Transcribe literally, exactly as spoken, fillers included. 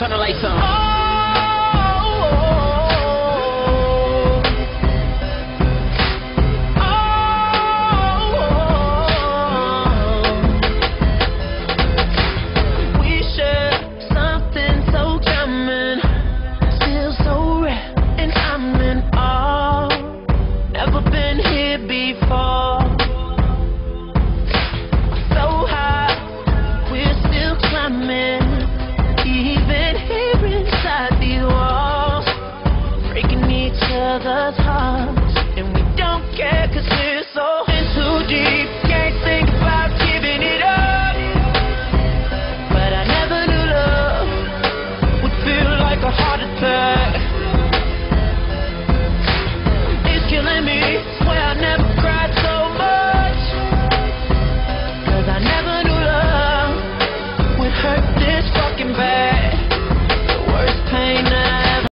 Turn the lights on. Other's hearts, and we don't care cause we're so in too deep. Can't think about giving it up, but I never knew love would feel like a heart attack. It's killing me, swear I never cried so much, cause I never knew love would hurt this fucking bad.